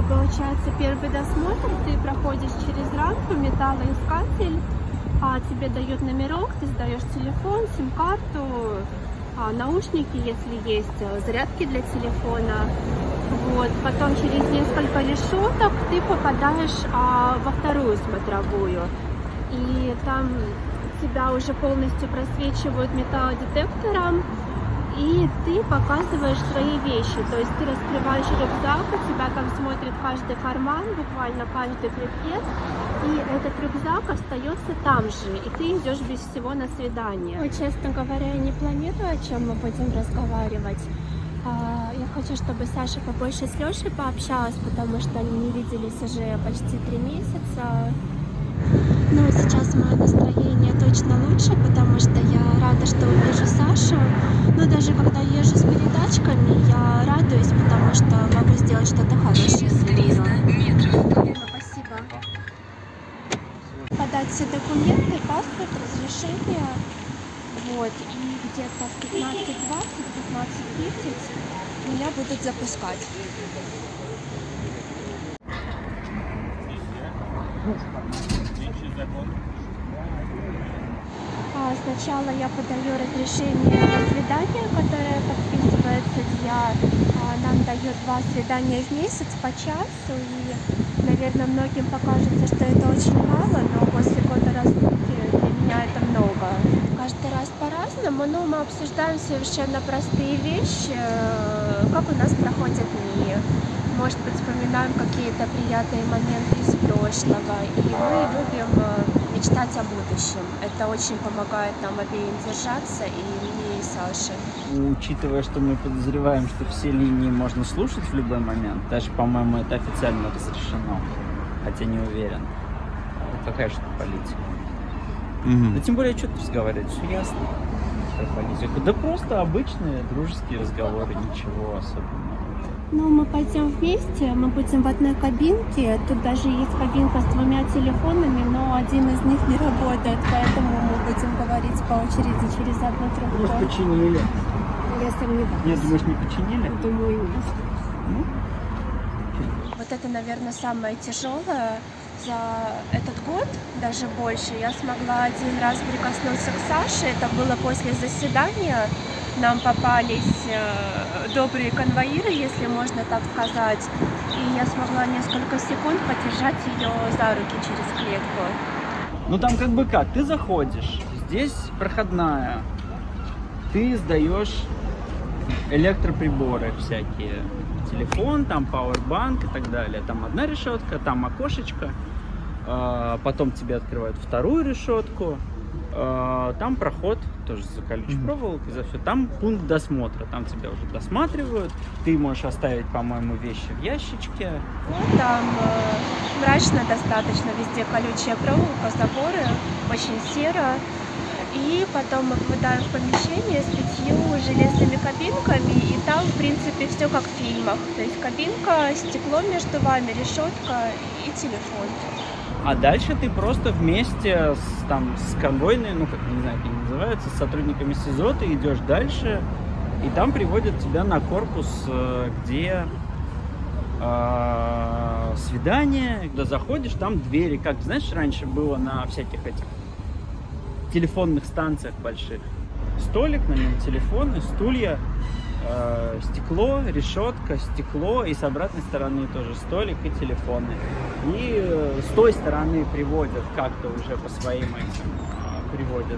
получается, первый досмотр, ты проходишь через рамку, металлоискатель, тебе дают номерок, ты сдаешь телефон, сим-карту, наушники, если есть, зарядки для телефона. Вот. Потом через несколько решеток ты попадаешь во вторую смотровую. И там тебя уже полностью просвечивают металлодетектором. И ты показываешь свои вещи, то есть ты раскрываешь рюкзак, у тебя там смотрит каждый карман, буквально каждый предмет, и этот рюкзак остается там же, и ты идешь без всего на свидание. Ну, честно говоря, я не планирую, о чем мы будем разговаривать. Я хочу, чтобы Саша побольше с Лешей пообщалась, потому что они не виделись уже почти 3 месяца. Ну, сейчас мое настроение точно лучше, потому что я рада, что увижу Сашу. Но даже когда езжу с передачками, я радуюсь, потому что могу сделать что-то хорошее для нее. Спасибо. Подать все документы, паспорт, разрешение. Вот, и где-то в 15:20, 15:30 меня будут запускать. Сначала я подаю разрешение на свидание, которое подписывает судья. Нам дает 2 свидания в месяц по часу. И, наверное, многим покажется, что это очень мало, но после года разлуки для меня это много. Каждый раз по-разному, но мы обсуждаем совершенно простые вещи, как у нас проходят дни. Может быть, вспоминаем какие-то приятные моменты из прошлого. И мы любим мечтать о будущем. Это очень помогает нам обеим держаться, и мне, и Саше. Учитывая, что мы подозреваем, что все линии можно слушать в любой момент, даже, по-моему, это официально разрешено, хотя не уверен. Это какая же политика? Да тем более, что тут разговаривать, все ясно про политику. Да просто обычные дружеские разговоры, ничего особенного. Ну, мы пойдем вместе, мы будем в одной кабинке. Тут даже есть кабинка с 2 телефонами, но один из них не работает, поэтому мы будем говорить по очереди через одну трубку. Может, починили? Я сомневаюсь. Нет, думаешь, не починили? Думаю, нет. Ну? Вот это, наверное, самое тяжелое. За этот год, даже больше, я смогла один раз прикоснуться к Саше. Это было после заседания. Нам попались добрые конвоиры, если можно так сказать. И я смогла несколько секунд подержать ее за руки через клетку. Ну там как бы как, ты заходишь, здесь проходная, ты сдаешь электроприборы всякие, телефон, там пауэрбанк и так далее. Там одна решетка, там окошечко, потом тебе открывают вторую решетку. Там проход, тоже за колючей проволокой, за все. Там пункт досмотра, там тебя уже досматривают. Ты можешь оставить, по-моему, вещи в ящичке. Ну, там мрачно достаточно, везде колючая проволока, заборы, очень серо. И потом мы попадаем в помещение с 5 железными кабинками, и там, в принципе, все как в фильмах. То есть кабинка, стекло между вами, решетка и телефон. А дальше ты просто вместе с конвойной, ну как, не знаю, как они называются, с сотрудниками СИЗО, ты идешь дальше, и там приводят тебя на корпус, где свидание, когда заходишь, там двери, как, знаешь, раньше было на всяких этих телефонных станциях больших. Столик, на нем телефоны, стулья, стекло, решетка, стекло, и с обратной стороны тоже столик и телефоны. И с той стороны приводят как-то уже по своим этим, приводят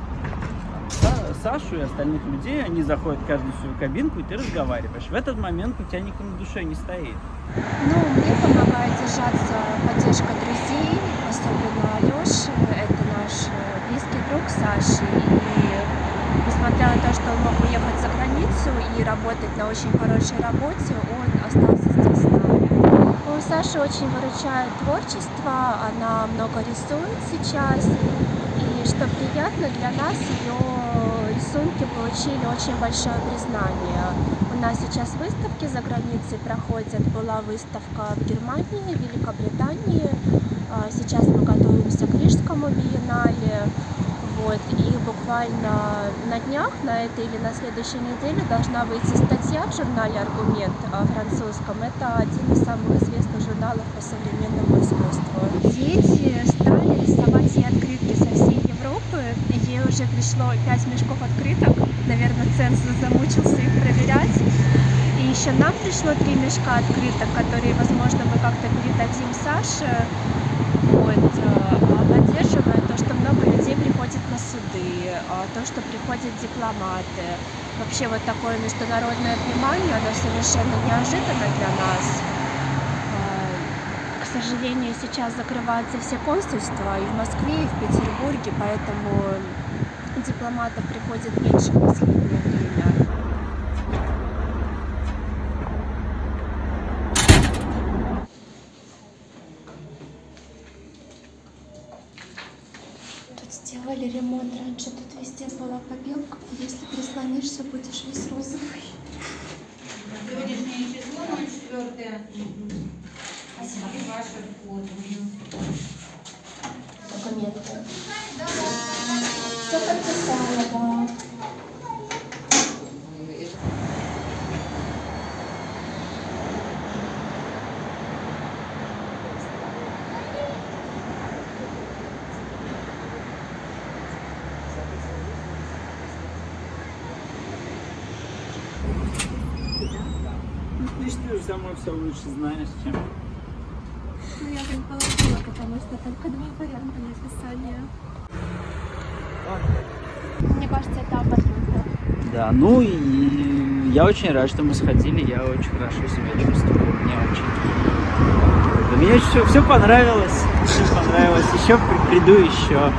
Сашу и остальных людей, они заходят в каждую свою кабинку, и ты разговариваешь. В этот момент у тебя никому в душе не стоит. Ну, мне помогает держаться поддержка друзей, особенно Лёши, это наш близкий друг Саши, и несмотря на то, что он мог уехать за границу и работать на очень хорошей работе, он остался здесь с нами. У Саши очень выручает творчество, она много рисует сейчас, и что приятно, для нас ее рисунки получили очень большое признание. У нас сейчас выставки за границей проходят, была выставка в Германии, Великобритании, сейчас мы готовимся к Рижскому биеннале. Вот, и буквально на днях, на этой или на следующей неделе должна выйти статья в журнале «Аргумент» французском. Это один из самых известных журналов по современному искусству. Дети стали рисовать ей открытки со всей Европы. Ей уже пришло 5 мешков открыток. Наверное, цензус замучился их проверять. И еще нам пришло 3 мешка открыток, которые, возможно, мы как-то передадим Саше. Вот. Поддерживая то, что много людей приходит на суды, то, что приходят дипломаты. Вообще вот такое международное внимание, оно совершенно неожиданно для нас. К сожалению, сейчас закрываются все консульства и в Москве, и в Петербурге, поэтому дипломатов приходит меньше в последнее время. Сделали ремонт. Раньше тут везде была побелка. Если прислонишься, будешь весь розовый. Сегодняшнее число 04. Спасибо. Ваше вход. Документы. Все подписала, да. Ты же сама все лучше знаешь, чем... Ну, я предположила, потому что только 2 варианта написания. Мне кажется, это абонента. Да, ну и я очень рад, что мы сходили, я очень хорошо себя чувствую, мне все понравилось, еще приду еще.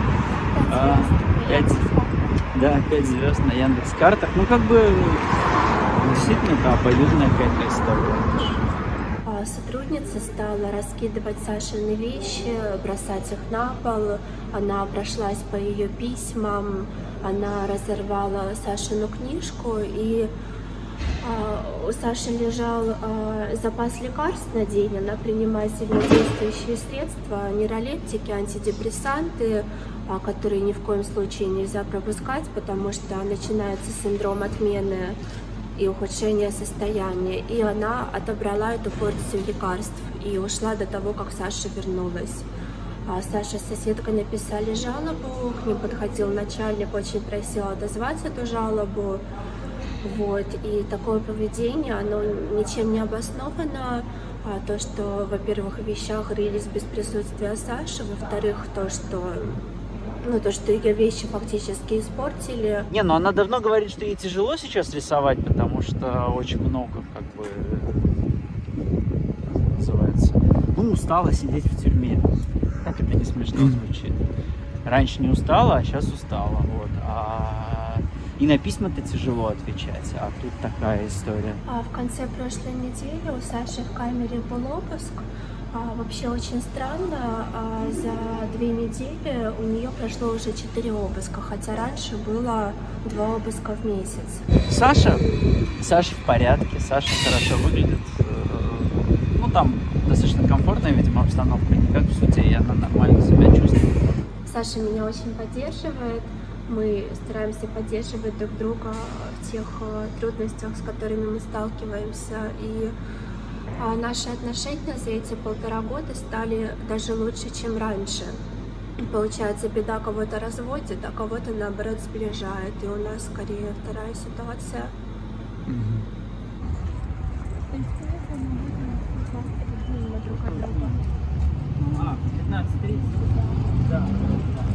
5 звезд на Яндекс.Картах, ну как бы действительно, да, обоюдная какая-то история. Сотрудница стала раскидывать Сашины вещи, бросать их на пол. Она прошлась по ее письмам, она разорвала Сашину книжку, и у Саши лежал запас лекарств на день. Она принимает сильнодействующие средства, нейролептики, антидепрессанты, которые ни в коем случае нельзя пропускать, потому что начинается синдром отмены и ухудшение состояния. И она отобрала эту порцию лекарств и ушла до того, как Саша вернулась. Саша с соседкой написали жалобу, к ним подходил начальник, очень просил отозвать эту жалобу. Вот. И такое поведение, оно ничем не обосновано. То, что, во-первых, в вещах рылись без присутствия Саши, во-вторых, то, что ее вещи фактически испортили. Не, ну она давно говорит, что ей тяжело сейчас рисовать, потому что очень много, как бы, называется, ну, устала сидеть в тюрьме. Как это не смешно звучит. Раньше не устала, а сейчас устала, вот. И на письма-то тяжело отвечать, а тут такая история. В конце прошлой недели у Саши в камере был обыск. Вообще очень странно, за 2 недели у нее прошло уже 4 обыска, хотя раньше было 2 обыска в месяц. Саша в порядке, Саша хорошо выглядит. Ну, там достаточно комфортная, видимо, обстановка, не как в суде, и она нормально себя чувствует. Саша меня очень поддерживает. Мы стараемся поддерживать друг друга в тех трудностях, с которыми мы сталкиваемся. И наши отношения за эти 1,5 года стали даже лучше, чем раньше. Получается, беда кого-то разводит, а кого-то, наоборот, сближает. И у нас скорее вторая ситуация. 15:30. Да.